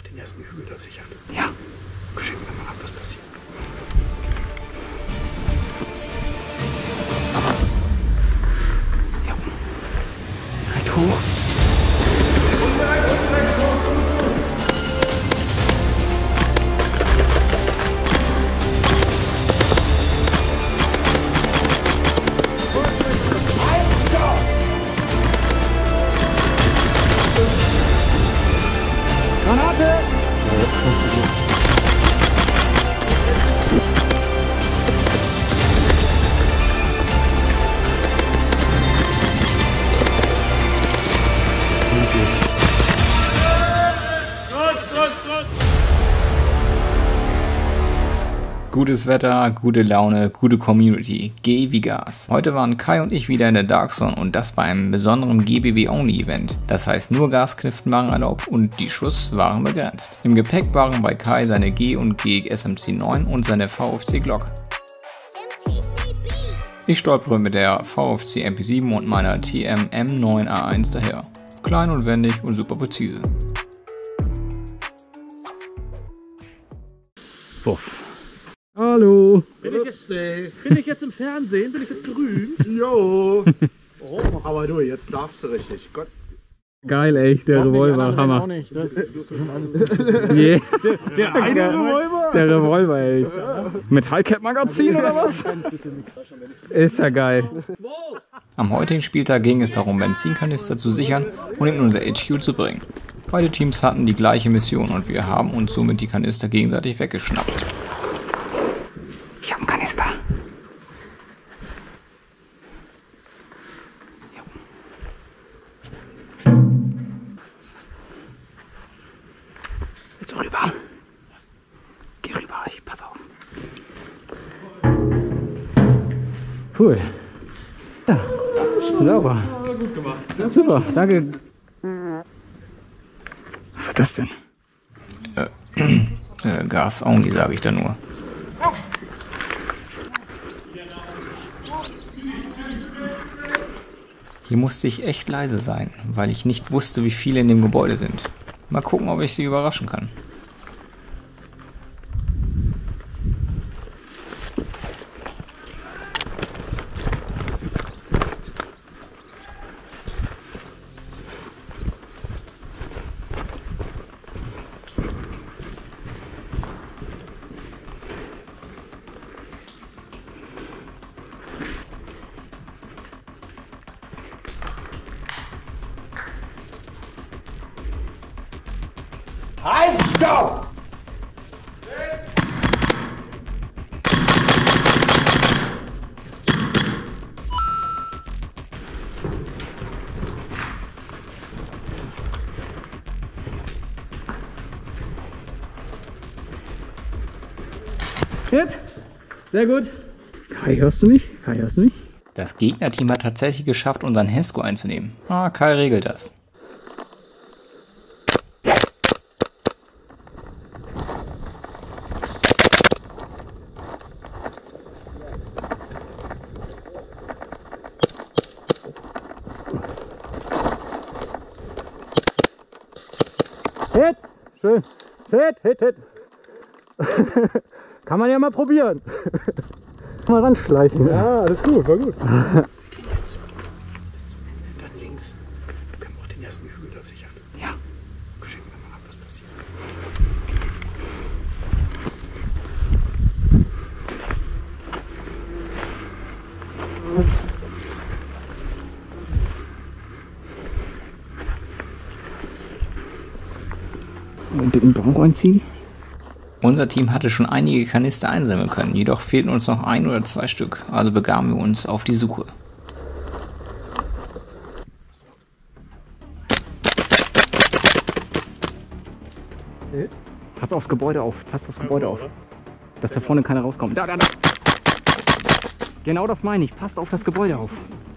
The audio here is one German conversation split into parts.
den ersten Hügel da sichern. Ja. Checken wir mal ab, was passiert. Ja. Halt hoch. Granate! Gutes Wetter, gute Laune, gute Community. Geh wie Gas. Heute waren Kai und ich wieder in der Dark Zone und das bei einem besonderen GBW-Only-Event. Das heißt, nur Gaskniften waren erlaubt und die Schuss waren begrenzt. Im Gepäck waren bei Kai seine G und G SMC 9 und seine VFC Glock. Ich stolpere mit der VFC MP7 und meiner TM M9A1 daher. Klein und wendig und super präzise. Puff. Hallo. Bin ich jetzt im Fernsehen? Bin ich jetzt berühmt? Jo. Oh, aber du, jetzt darfst du richtig. Gott. Geil, echt, der Revolver, Hammer. Auch nicht. Das ist schon alles. Yeah. Der eine Revolver? Der Revolver, echt. Mit High-Cap-Magazin oder was? Ist ja geil. Am heutigen Spieltag ging es darum, Benzinkanister zu sichern und in unser HQ zu bringen. Beide Teams hatten die gleiche Mission und wir haben uns somit die Kanister gegenseitig weggeschnappt. Ich habe einen Kanister. Willst du rüber? Geh rüber, ich pass auf. Cool. Ja, sauber. Gut gemacht. Ja, super, danke. Was war das denn? Gas only, sage ich da nur. Hier musste ich echt leise sein, weil ich nicht wusste, wie viele in dem Gebäude sind. Mal gucken, ob ich sie überraschen kann. Halt, stopp! Hit. Sehr gut. Kai, hörst du mich? Kai, hörst du mich? Das Gegnerteam hat tatsächlich geschafft, unseren Hesco einzunehmen. Ah, Kai regelt das. Hit. Schön. Hit. Kann man ja mal probieren. Mal ranschleichen. Ja, alles gut, war gut. Dann links. Können wir auch den ersten Hügel da sichern. Ja. Checken wir mal ab, was passiert. Und den Bauch einziehen. Unser Team hatte schon einige Kanister einsammeln können, jedoch fehlten uns noch 1 oder 2 Stück, also begaben wir uns auf die Suche. Pass aufs Gebäude auf, dass da vorne keiner rauskommt. Da. Genau das meine ich, passt auf das Gebäude auf.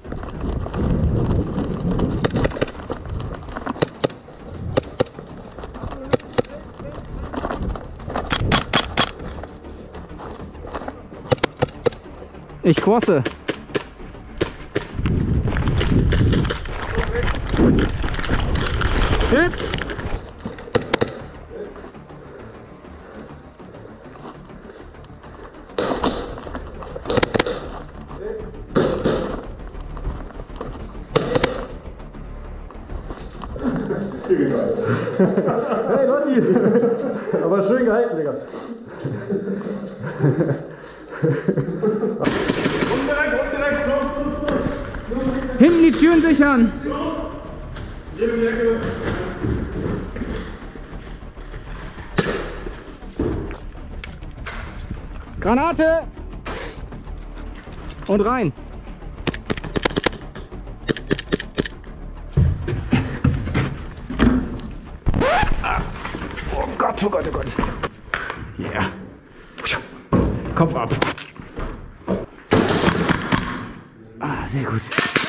Ich crosse. Hit. Hey Lotti! Aber schön gehalten, Digga. Hinten die Türen sichern! Granate! Und rein! Oh Gott, oh Gott, oh Gott! Yeah! Kopf ab! Ah, sehr gut!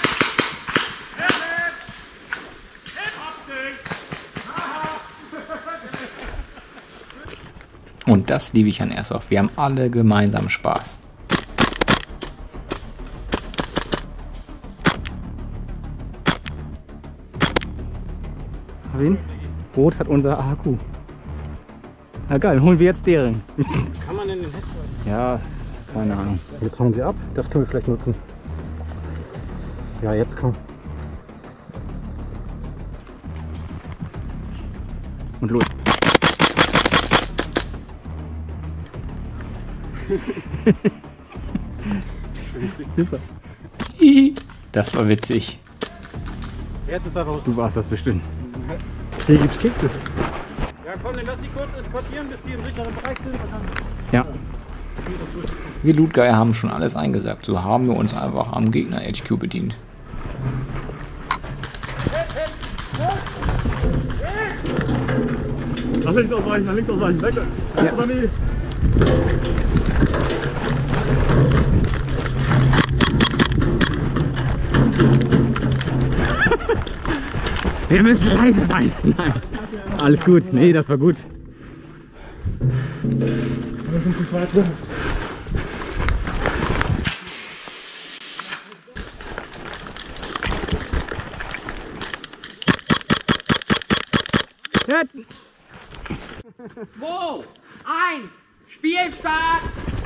Und das liebe ich an Airsoft. Wir haben alle gemeinsam Spaß. Wen? Rot hat unser Akku. Na geil, holen wir jetzt deren. Kann man denn den Hess? Ja, keine Ahnung. Jetzt hauen sie ab, das können wir vielleicht nutzen. Ja, jetzt komm. Und los. Super. Das war witzig. Jetzt ist er raus. Du warst das bestimmt. Hier gibt's Kekse. Ja komm, dann lass die kurz eskortieren, bis die im sicheren Bereich sind. Und dann Ja. Wir Lootgeier haben schon alles eingesackt. So haben wir uns einfach am Gegner-HQ bedient. Nach links ausweichen, nach links ausweichen. Weg. Ja. Wir müssen leise sein. Nein. Alles gut. Nee, das war gut. Ja. 2, 1, Spielstart!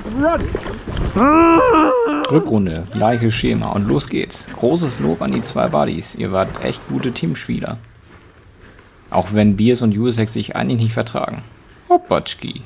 Rückrunde, gleiches Schema und los geht's. Großes Lob an die zwei Buddies. Ihr wart echt gute Teamspieler. Auch wenn Biers und Jusek sich eigentlich nicht vertragen. Hoppatschki.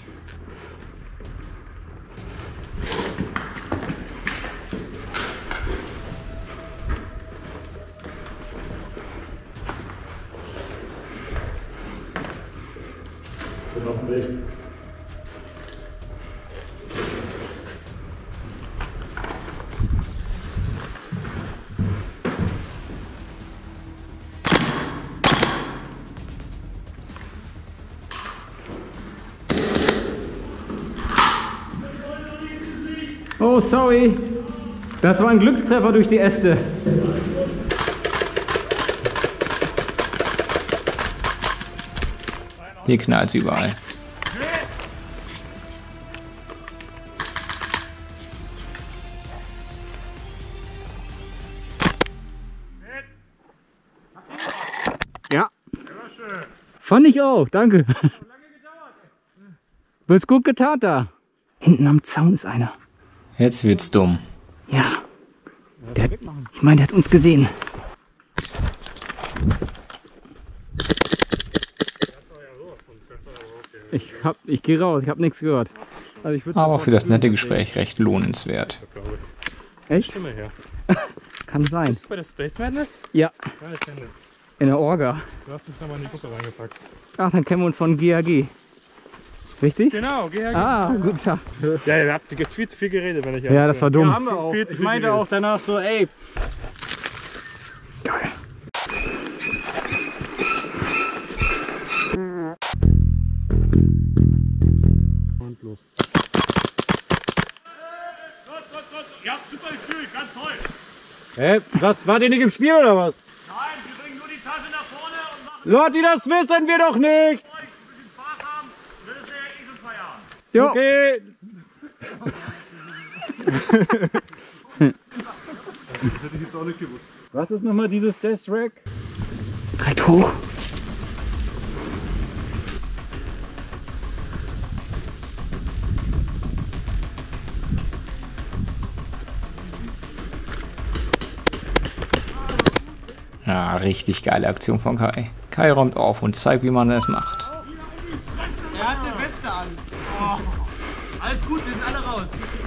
Oh, sorry. Das war ein Glückstreffer durch die Äste. Hier knallt's überall. Ja. Fand ich auch, danke. Wird's gut getan da. Hinten am Zaun ist einer. Jetzt wird's dumm. Ja. Ich meine, der hat uns gesehen. Ich gehe raus, ich habe nichts gehört. Also ich Aber für das nette Gespräch recht lohnenswert. Echt? Stimme her. Kann sein. Bist du bei der Space Madness? Ja, Ja, ich kenne. in der Orga. Du hast mich nochmal in die Gruppe reingepackt. Ach, dann kennen wir uns von GAG. Richtig? Genau, geh her. Ah, guten Tag. Ja, ihr habt jetzt viel zu viel geredet, wenn ich Ja, das war dumm. haben wir auch. Viel zu Ich viel meinte geredet. auch danach so, ey, Geil. und los. Ja, super Gefühl, ganz toll. Hä? Was? War der nicht im Spiel oder was? Nein, wir bringen nur die Tasche nach vorne und machen Lotti, das wissen wir doch nicht! euch ein bisschen Spaß haben. Und das ist ja eh schon Feierabend. Okay. Was ist nochmal dieses Death Rack? Direkt hoch. Ja, richtig geile Aktion von Kai. Kai räumt auf und zeigt, wie man es macht. Er hat eine Weste an. Oh. Alles gut, wir sind alle raus.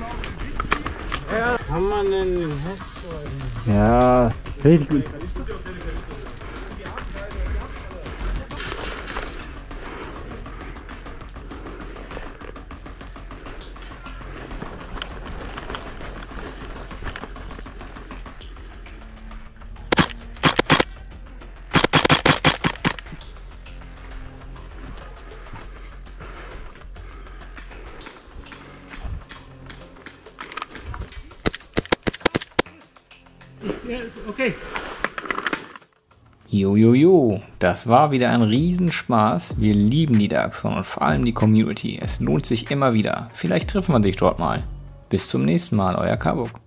Kann man denn den Hest? Ja, richtig gut. Okay. Jojojo, das war wieder ein Riesenspaß. Wir lieben die Darkzone und vor allem die Community. Es lohnt sich immer wieder. Vielleicht trifft man sich dort mal. Bis zum nächsten Mal, euer Kabuk.